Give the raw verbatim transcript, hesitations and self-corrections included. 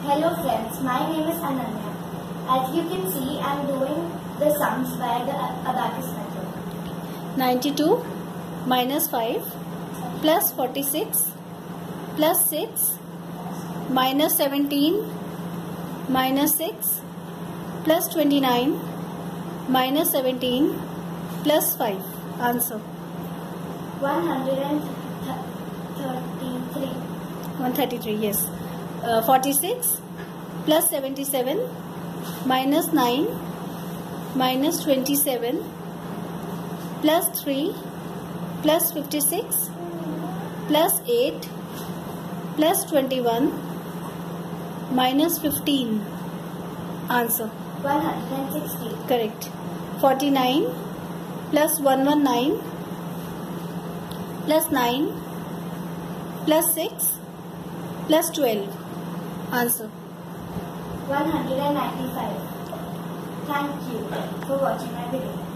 Hello friends, my name is Ananyaa. As you can see, I am doing the sums by the abacus method. ninety-two minus five plus forty-six plus six minus seventeen minus six plus twenty-nine minus seventeen plus five. Answer. one hundred thirty-three. one hundred thirty-three, yes. Uh, forty-six plus seventy-seven minus nine minus twenty-seven plus three plus fifty-six plus eight plus twenty-one minus fifteen. Answer. one hundred sixty. Correct. forty-nine plus one hundred nineteen plus nine plus six plus twelve. Answer. one hundred ninety-five. Thank you for watching my video.